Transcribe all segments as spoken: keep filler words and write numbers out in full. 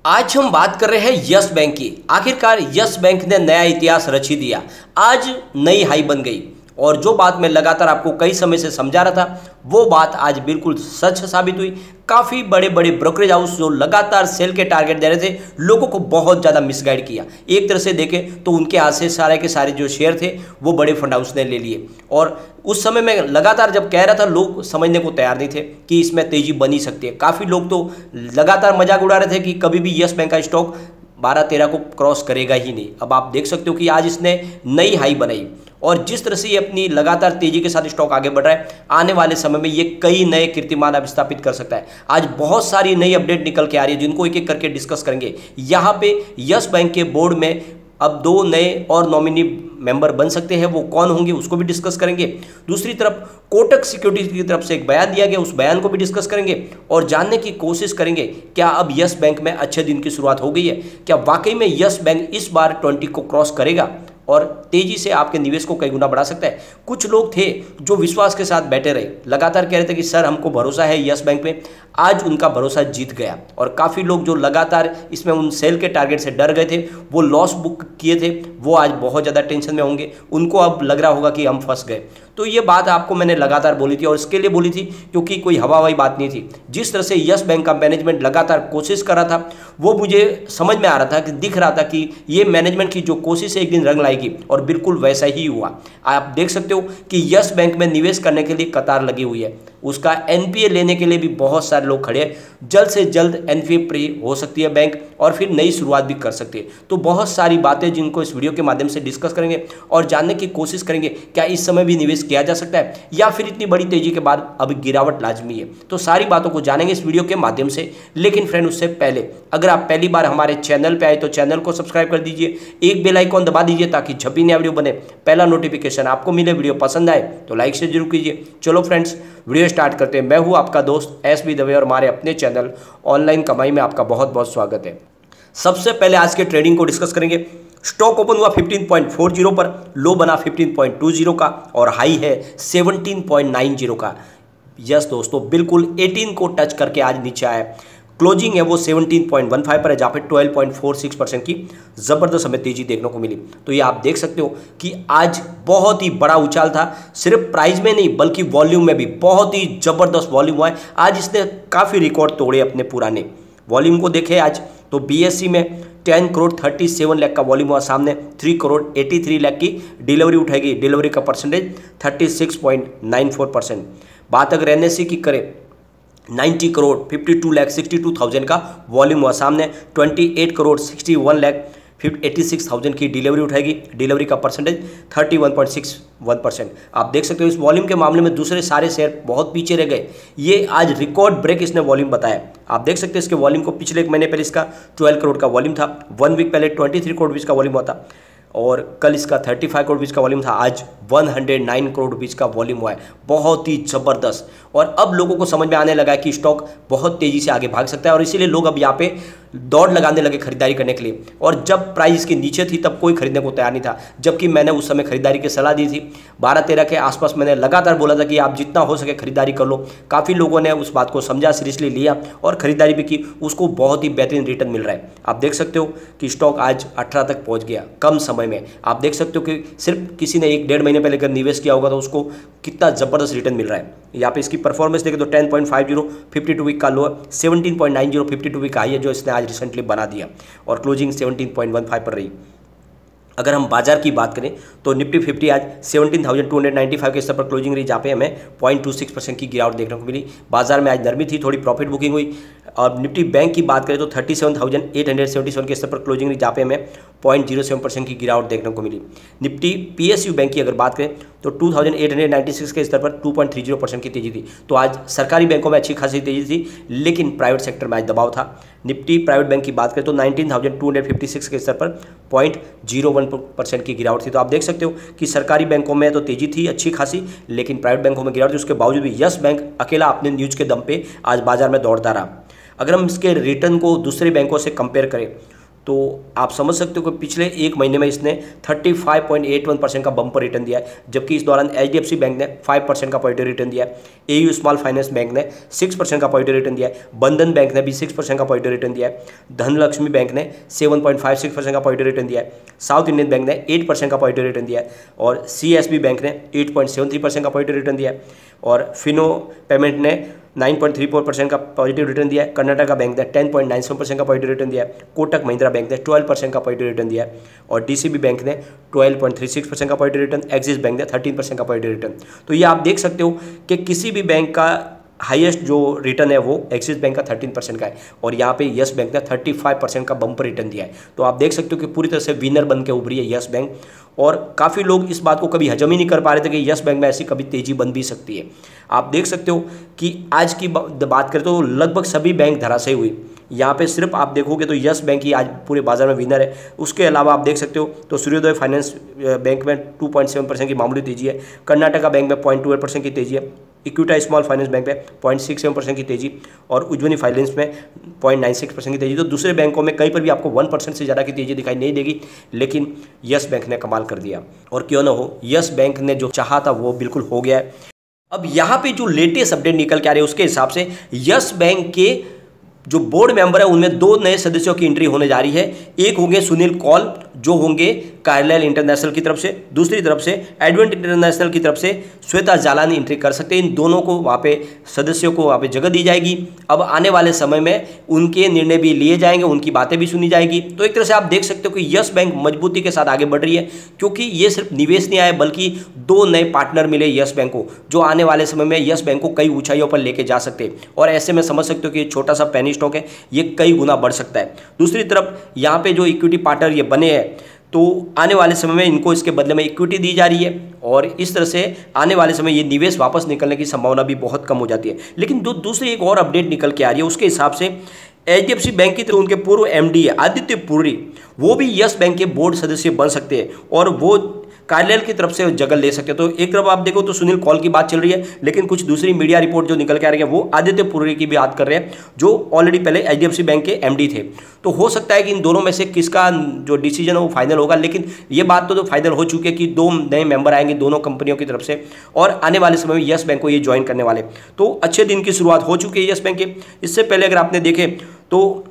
आज हम बात कर रहे हैं यस बैंक की। आखिरकार यस बैंक ने नया इतिहास रच ही दिया, आज नई हाई बन गई और जो बात मैं लगातार आपको कई समय से समझा रहा था वो बात आज बिल्कुल सच साबित हुई। काफ़ी बड़े बड़े ब्रोकरेज हाउस जो लगातार सेल के टारगेट दे रहे थे, लोगों को बहुत ज़्यादा मिसगाइड किया। एक तरह से देखें तो उनके हाथ से सारे के सारे जो शेयर थे वो बड़े फंड हाउस ने ले लिए और उस समय मैं लगातार जब कह रहा था लोग समझने को तैयार नहीं थे कि इसमें तेजी बनी सकती है। काफ़ी लोग तो लगातार मजाक उड़ा रहे थे कि कभी भी यस बैंक का स्टॉक बारह तेरह को क्रॉस करेगा ही नहीं। अब आप देख सकते हो कि आज इसने नई हाई बनाई और जिस तरह से ये अपनी लगातार तेजी के साथ स्टॉक आगे बढ़ रहा है, आने वाले समय में ये कई नए कीर्तिमान अब स्थापित कर सकता है। आज बहुत सारी नई अपडेट निकल के आ रही है जिनको एक एक करके डिस्कस करेंगे। यहाँ पे यस बैंक के बोर्ड में अब दो नए और नॉमिनी मेंबर बन सकते हैं, वो कौन होंगे उसको भी डिस्कस करेंगे। दूसरी तरफ कोटक सिक्योरिटीज की तरफ से एक बयान दिया गया, उस बयान को भी डिस्कस करेंगे और जानने की कोशिश करेंगे क्या अब यस बैंक में अच्छे दिन की शुरुआत हो गई है, क्या वाकई में यस बैंक इस बार ट्वेंटी को क्रॉस करेगा और तेजी से आपके निवेश को कई गुना बढ़ा सकता है। कुछ लोग थे जो विश्वास के साथ बैठे रहे, लगातार कह रहे थे कि सर हमको भरोसा है यस बैंक में, आज उनका भरोसा जीत गया और काफ़ी लोग जो लगातार इसमें उन सेल के टारगेट से डर गए थे, वो लॉस बुक किए थे, वो आज बहुत ज़्यादा टेंशन में होंगे। उनको अब लग रहा होगा कि हम फंस गए। तो ये बात आपको मैंने लगातार बोली थी और इसके लिए बोली थी क्योंकि कोई हवा हवाई बात नहीं थी। जिस तरह से यस बैंक का मैनेजमेंट लगातार कोशिश कर रहा था वो मुझे समझ में आ रहा था कि दिख रहा था कि ये मैनेजमेंट की जो कोशिश है एक दिन रंग लाएगी और बिल्कुल वैसा ही हुआ। आप देख सकते हो कि यस बैंक में निवेश करने के लिए कतार लगी हुई है, उसका एनपीए लेने के लिए भी बहुत सारे लोग खड़े हैं। जल्द से जल्द एनपीए फ्री हो सकती है बैंक और फिर नई शुरुआत भी कर सकती है। तो बहुत सारी बातें जिनको इस वीडियो के माध्यम से डिस्कस करेंगे और जानने की कोशिश करेंगे क्या इस समय भी निवेश किया जा सकता है या फिर इतनी बड़ी तेजी के बाद अब गिरावट लाजमी है। तो सारी बातों को जानेंगे इस वीडियो के माध्यम से। लेकिन फ्रेंड उससे पहले अगर आप पहली बार हमारे चैनल पे आए तो चैनल को सब्सक्राइब कर दीजिए, एक बेल आइकॉन दबा दीजिए ताकि जब भी नया वीडियो बने पहला नोटिफिकेशन आपको मिले। वीडियो पसंद आए तो लाइक से जरूर कीजिए। चलो फ्रेंड्स वीडियो स्टार्ट करते हैं। मैं हूं आपका दोस्त एस बी दवे और हमारे अपने चैनल ऑनलाइन कमाई में आपका बहुत बहुत स्वागत है। सबसे पहले आज के ट्रेडिंग को डिस्कस करेंगे। स्टॉक ओपन हुआ पंद्रह पॉइंट चार शून्य पर, लो बना पंद्रह पॉइंट दो शून्य का और हाई है सत्रह पॉइंट नौ शून्य का। यस दोस्तों, बिल्कुल अठारह को टच करके आज नीचे आया। क्लोजिंग है वो सत्रह पॉइंट पंद्रह पर है जहाँ पे बारह पॉइंट चार छह परसेंट की ज़बरदस्त हमें तेजी देखने को मिली। तो ये आप देख सकते हो कि आज बहुत ही बड़ा उछाल था, सिर्फ प्राइस में नहीं बल्कि वॉल्यूम में भी बहुत ही ज़बरदस्त वॉल्यूम हुआ है। आज इसने काफ़ी रिकॉर्ड तोड़े अपने पुराने। वॉल्यूम को देखें आज तो बीएससी में दस करोड़ सैंतीस लाख का वॉल्यूम हुआ, सामने तीन करोड़ तिरासी लाख की डिलीवरी उठाएगी। डिलीवरी का परसेंटेज छत्तीस पॉइंट नौ चार परसेंट। बात अगर एनएससी की करें नब्बे करोड़ बावन लाख बासठ हज़ार का वॉल्यूम हुआ, सामने अट्ठाईस करोड़ इकसठ लाख छियासी हज़ार की डिलीवरी उठाएगी। डिलीवरी का परसेंटेज इकतीस पॉइंट इकसठ परसेंट। आप देख सकते हो इस वॉल्यूम के मामले में दूसरे सारे शेयर बहुत पीछे रह गए। ये आज रिकॉर्ड ब्रेक इसने वॉल्यूम बताया। आप देख सकते हैं इसके वॉल्यूम को, पिछले एक महीने पहले इसका बारह करोड़ का वॉल्यूम था, वन वीक पहले तेईस करोड़ रुपीज़ का वॉल्यूम हुआ था और कल इसका पैंतीस करोड़ रुपीज़ का वॉल्यूम था, आज एक सौ नौ करोड़ रुपीज़ का वॉल्यूम हुआ है। बहुत ही ज़बरदस्त। और अब लोगों को समझ में आने लगा है कि स्टॉक बहुत तेज़ी से आगे भाग सकता है और इसीलिए लोग अब यहाँ पे दौड़ लगाने लगे खरीदारी करने के लिए। और जब प्राइस के नीचे थी तब कोई खरीदने को तैयार नहीं था, जबकि मैंने उस समय खरीदारी की सलाह दी थी। बारह तेरह के आसपास मैंने लगातार बोला था कि आप जितना हो सके खरीदारी कर लो। काफ़ी लोगों ने उस बात को समझा, सीरियसली लिया और खरीदारी भी की। उसको बहुत ही बेहतरीन रिटर्न मिल रहा है। आप देख सकते हो कि स्टॉक आज अठारह तक पहुँच गया कम समय में। आप देख सकते हो कि सिर्फ किसी ने एक डेढ़ महीने पहले अगर निवेश किया होगा तो उसको कितना ज़बरदस्त रिटर्न मिल रहा है। यहाँ पे इसकी परफॉर्मेंस देखें तो दस पॉइंट पाँच शून्य बावन वीक का लो है, सत्रह पॉइंट नौ शून्य बावन वीक का हाई है जो इसने आज रिसेंटली बना दिया और क्लोजिंग सत्रह पॉइंट पंद्रह पर रही। अगर हम बाजार की बात करें तो निफ्टी फिफ्टी आज सत्रह हज़ार दो सौ पचानवे के स्तर पर क्लोजिंग रही, जहाँ पे हमें पॉइंट टू सिक्स परसेंट की गिरावट देखने को मिली। बाजार में आज नरमी थी, थोड़ी प्रॉफिट बुकिंग हुई। और निफ्टी बैंक की बात करें तो सैंतीस हज़ार आठ सौ सतहत्तर के स्तर पर क्लोजिंग रही, जहाँ पे हमें पॉइंट जीरो सेवन परसेंट की गिरावट देखने को मिली। निफ्टी पीएसयू बैंक की अगर बात करें तो अट्ठाईस सौ छियानवे के स्तर पर दो पॉइंट तीस परसेंट की तेजी थी। तो आज सरकारी बैंकों में अच्छी खासी तेजी थी, लेकिन प्राइवेट सेक्टर में आज दबाव था। निफ्टी प्राइवेट बैंक की बात करें तो उन्नीस हज़ार दो सौ छप्पन के स्तर पर पॉइंट जीरो वन परसेंट की गिरावट थी। तो आप देख सकते हो कि सरकारी बैंकों में तो तेजी थी अच्छी खासी, लेकिन प्राइवेट बैंकों में गिरावट थी। उसके बावजूद भी यस बैंक अकेला अपने न्यूज़ के दम पे आज बाजार में दौड़ता रहा। अगर हम इसके रिटर्न को दूसरे बैंकों से कंपेयर करें तो आप समझ सकते हो कि पिछले एक महीने में इसने पैंतीस पॉइंट आठ एक परसेंट का बम्पर रिटर्न दिया है, जबकि इस दौरान H D F C bank ने पाँच परसेंट का पॉजिटिव रिटर्न दिया है, A U small finance bank ने छह परसेंट का पॉजिटिव रिटर्न दिया है, बंधन बैंक ने भी छह परसेंट का पॉजिटिव रिटर्न दिया है, धनलक्ष्मी बैंक ने सात पॉइंट पाँच छह परसेंट का पॉजिटिव रिटर्न दिया है, साउथ इंडियन बैंक ने आठ परसेंट का पॉजिटिव रिटर्न दिया है और सी एस बी बैंक ने आठ पॉइंट सात तीन परसेंट का पॉजिटिव रिटर्न दिया है और फिनो पेमेंट ने नौ पॉइंट तीन चार परसेंट का पॉजिटिव रिटर्न दिया है, कर्नाटका बैंक ने दस पॉइंट नौ सात परसेंट का पॉजिटिव रिटर्न दिया है, कोटक महिंद्रा बैंक ने बारह परसेंट का पॉजिटिव रिटर्न दिया है और डीसीबी बैंक ने बारह पॉइंट तीन छह परसेंट का पॉजिटिव रिटर्न, एक्सिस बैंक ने तेरह परसेंट का पॉजिटिव रिटर्न। तो ये आप देख सकते हो कि किसी भी बैंक का हाईएस्ट जो रिटर्न है वो एक्सिस बैंक का तेरह परसेंट का है और यहाँ पे यस बैंक ने पैंतीस परसेंट का बम्पर रिटर्न दिया है। तो आप देख सकते हो कि पूरी तरह से विनर बन के उभरी है यस बैंक और काफ़ी लोग इस बात को कभी हजम ही नहीं कर पा रहे थे कि यस बैंक में ऐसी कभी तेजी बन भी सकती है। आप देख सकते हो कि आज की बात करें तो लगभग सभी बैंक धराशायी हुई। यहाँ पे सिर्फ आप देखोगे तो यस बैंक ही आज पूरे बाजार में विनर है। उसके अलावा आप देख सकते हो तो सूर्योदय फाइनेंस बैंक में दो पॉइंट सात परसेंट की मामूली तेजी है, कर्नाटका बैंक में पॉइंट टू एट परसेंट की तेजी है, इक्विटा स्मॉल फाइनेंस बैंक में पॉइंट सिक्स सेवन परसेंट की तेजी और उज्जवनी फाइनेंस में पॉइंट नाइन सिक्स परसेंट की तेजी। तो दूसरे बैंकों में कहीं पर भी आपको वन परसेंट से ज़्यादा की तेजी दिखाई नहीं देगी, लेकिन यस बैंक ने कमाल कर दिया और क्यों ना हो, यस बैंक ने जो चाहा था वो बिल्कुल हो गया है। अब यहाँ पे जो लेटेस्ट अपडेट निकल के आ रहे हैं उसके हिसाब से यस बैंक के जो बोर्ड मेंबर है उनमें दो नए सदस्यों की एंट्री होने जा रही है। एक होंगे सुनील कौल जो होंगे कार्लाइल इंटरनेशनल की तरफ से, दूसरी तरफ से एडवेंट इंटरनेशनल की तरफ से श्वेता जालानी एंट्री कर सकते हैं। इन दोनों को वहाँ पे सदस्यों को वहाँ पे जगह दी जाएगी। अब आने वाले समय में उनके निर्णय भी लिए जाएंगे, उनकी बातें भी सुनी जाएगी। तो एक तरह से आप देख सकते हो कि यस बैंक मजबूती के साथ आगे बढ़ रही है, क्योंकि ये सिर्फ निवेश नहीं आया बल्कि दो नए पार्टनर मिले यस बैंक को, जो आने वाले समय में यस बैंक को कई ऊंचाइयों पर लेके जा सकते हैं। और ऐसे में समझ सकते हो कि ये छोटा सा पेनी स्टॉक है, ये कई गुना बढ़ सकता है। दूसरी तरफ यहाँ पे जो इक्विटी पार्टनर ये बने हैं तो आने वाले समय में इनको इसके बदले में इक्विटी दी जा रही है और इस तरह से आने वाले समय ये निवेश वापस निकलने की संभावना भी बहुत कम हो जाती है। लेकिन दो दूसरी एक और अपडेट निकल के आ रही है, उसके हिसाब से H D F C bank की तरफ उनके पूर्व एम डी है आदित्य पुरी, वो भी यस बैंक के बोर्ड सदस्य बन सकते हैं और वो कार्यालय की तरफ से जगह ले सकते हैं। तो एक तरफ आप देखो तो सुनील कौल की बात चल रही है, लेकिन कुछ दूसरी मीडिया रिपोर्ट जो निकल के आ रही है वो आदित्य पुरी की भी बात कर रहे हैं, जो ऑलरेडी पहले H D F C bank के एम डी थे। तो हो सकता है कि इन दोनों में से किसका जो डिसीजन है वो फाइनल होगा, लेकिन ये बात तो, तो फाइनल हो चुकी है कि दो नए मेंबर आएंगे दोनों कंपनियों की तरफ से और आने वाले समय में यस बैंक को ये ज्वाइन करने वाले। तो अच्छे दिन की शुरुआत हो चुकी है यस बैंक के। इससे पहले अगर आपने देखे तो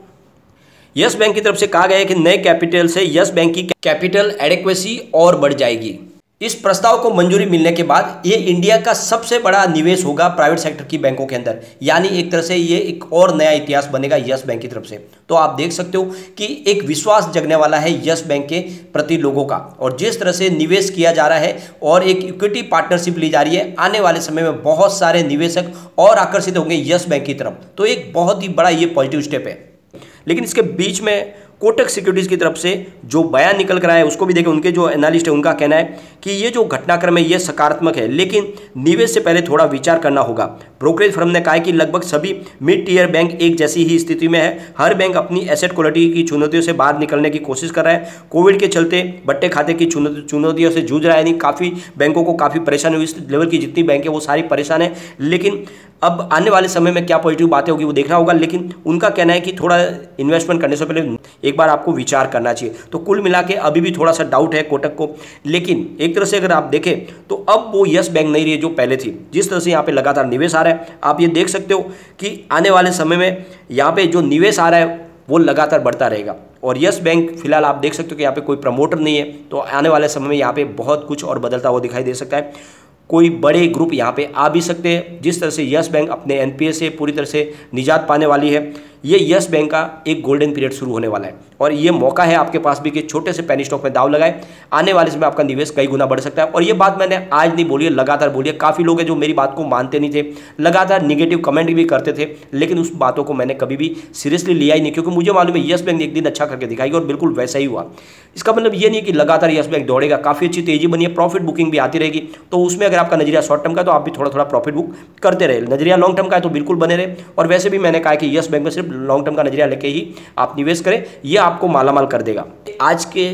यस बैंक की तरफ से कहा गया है कि नए कैपिटल से यस बैंक की कैपिटल एडेक्वेसी और बढ़ जाएगी। इस प्रस्ताव को मंजूरी मिलने के बाद ये इंडिया का सबसे बड़ा निवेश होगा प्राइवेट सेक्टर की बैंकों के अंदर, यानी एक तरह से ये एक और नया इतिहास बनेगा यस बैंक की तरफ से। तो आप देख सकते हो कि एक विश्वास जगने वाला है यस बैंक के प्रति लोगों का, और जिस तरह से निवेश किया जा रहा है और एक इक्विटी पार्टनरशिप ली जा रही है, आने वाले समय में बहुत सारे निवेशक और आकर्षित होंगे यस बैंक की तरफ। तो एक बहुत ही बड़ा ये पॉजिटिव स्टेप है। लेकिन इसके बीच में कोटक सिक्योरिटीज की तरफ से जो बयान निकल कर आया है उसको भी देखें। उनके जो एनालिस्ट है उनका कहना है कि ये जो घटनाक्रम है ये सकारात्मक है, लेकिन निवेश से पहले थोड़ा विचार करना होगा। ब्रोकरेज फर्म ने कहा है कि लगभग सभी मिड टीयर बैंक एक जैसी ही स्थिति में है। हर बैंक अपनी एसेट क्वालिटी की चुनौतियों से बाहर निकलने की कोशिश कर रहा है। कोविड के चलते बट्टे खाते की चुनौतियों से जूझ रहा है, यानी काफ़ी बैंकों को काफ़ी परेशानी हुई। इस लेवल की जितनी बैंक है वो सारी परेशान है, लेकिन अब आने वाले समय में क्या पॉजिटिव बातें होगी वो देखना होगा। लेकिन उनका कहना है कि थोड़ा इन्वेस्टमेंट करने से पहले एक बार आपको विचार करना चाहिए। तो कुल मिला के अभी भी थोड़ा सा डाउट है कोटक को, लेकिन एक तरह से अगर आप देखें तो अब वो यस बैंक नहीं रही है जो पहले थी। जिस तरह से यहाँ पे लगातार निवेश आ रहा है, आप ये देख सकते हो कि आने वाले समय में यहाँ पे जो निवेश आ रहा है वो लगातार बढ़ता रहेगा। और यस बैंक फिलहाल आप देख सकते हो कि यहाँ पे कोई प्रमोटर नहीं है, तो आने वाले समय में यहाँ पे बहुत कुछ और बदलता हुआ दिखाई दे सकता है। कोई बड़े ग्रुप यहाँ पे आ भी सकते हैं। जिस तरह से यस बैंक अपने एन पी ए से पूरी तरह से निजात पाने वाली है, ये यस बैंक का एक गोल्डन पीरियड शुरू होने वाला है और ये मौका है आपके पास भी कि छोटे से पेनी स्टॉक में दाव लगाए। आने वाले समय आपका निवेश कई गुना बढ़ सकता है। और ये बात मैंने आज नहीं बोली है, लगातार बोली है। काफ़ी लोग हैं जो मेरी बात को मानते नहीं थे, लगातार निगेटिव कमेंट भी करते थे, लेकिन उस बातों को मैंने कभी भी सीरियसली लिया ही नहीं, क्योंकि मुझे मालूम है यस बैंक ने एक दिन अच्छा करके दिखाएगी और बिल्कुल वैसा ही हुआ। इसका मतलब ये नहीं कि लगातार यस बैंक दौड़ेगा, काफ़ी अच्छी तेजी बनी है, प्रॉफिट बुकिंग भी आती रहेगी। तो उसमें अगर आपका नजरिया शॉर्ट टर्म का तो आप भी थोड़ा थोड़ा प्रॉफिट बुक करते रहे। नजरिया लॉन्ग टर्म का है तो बिल्कुल बने रहे। और वैसे भी मैंने कहा कि यस बैंक में सिर्फ लॉन्ग टर्म का नजरिया लेके ही आप निवेश करें, ये आपको मालामाल कर देगा। आज के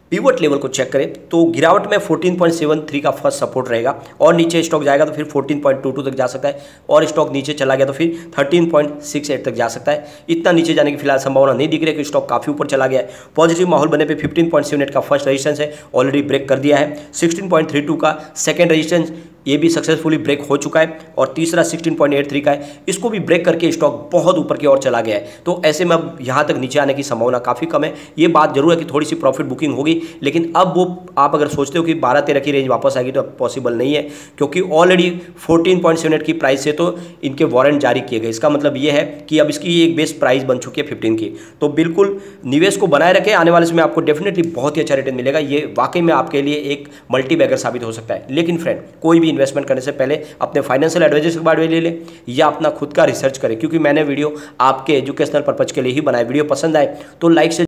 पिवट लेवल को चेक करें तो गिरावट में फोर्टीन पॉइंट सेवन थ्री का फर्स्ट सपोर्ट रहेगा और नीचे स्टॉक जाएगा तो फिर फोर्टीन पॉइंट टू टू तक जा सकता है और स्टॉक नीचे चला गया तो फिर थर्टीन पॉइंट सिक्स एट तक जा सकता है। इतना नीचे जाने की फिलहाल संभावना नहीं दिख रही है कि स्टॉक काफी ऊपर चला गया है। पॉजिटिव माहौल बने पे फिफ्टीन पॉइंट सेवन एट का फर्स्ट रेजिस्टेंस है, ऑलरेडी ब्रेक कर दिया है। सिक्सटीन पॉइंट थ्री टू का सेकंड रेजिस्टेंस ये भी सक्सेसफुली ब्रेक हो चुका है और तीसरा सिक्सटीन पॉइंट एट थ्री का है, इसको भी ब्रेक करके स्टॉक बहुत ऊपर की ओर चला गया है। तो ऐसे में अब यहाँ तक नीचे आने की संभावना काफ़ी कम है। ये बात जरूर है कि थोड़ी सी प्रॉफिट बुकिंग होगी, लेकिन अब वो आप अगर सोचते हो कि बारह तेरह की रेंज वापस आएगी तो पॉसिबल नहीं है, क्योंकि already fourteen point seven eight की प्राइस से तो इनके वारंट जारी किए गए। इसका मतलब ये है कि अब इसकी एक बेस प्राइस बन चुकी है फिफ्टीन की। तो बिल्कुल निवेश को बनाए रखें, आने वाले समय आपको डेफिनेटली बहुत ही अच्छा रिटर्न मिलेगा। ये वाकई में आपके लिए एक मल्टी बैगर साबित हो सकता है। लेकिन फ्रेंड, कोई भी इन्वेस्टमेंट करने से पहले अपने फाइनेंशियल एडवाइजर के बारे में ले ले या अपना खुद का रिसर्च करें, क्योंकि मैंने वीडियो आपके एजुकेशनल पर्पज के लिए ही बनाया। वीडियो पसंद आए तो लाइक से